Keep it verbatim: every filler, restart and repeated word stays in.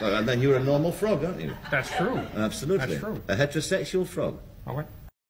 Well, and then you're a normal frog, aren't you? That's true. Absolutely. That's true. A heterosexual frog. Okay.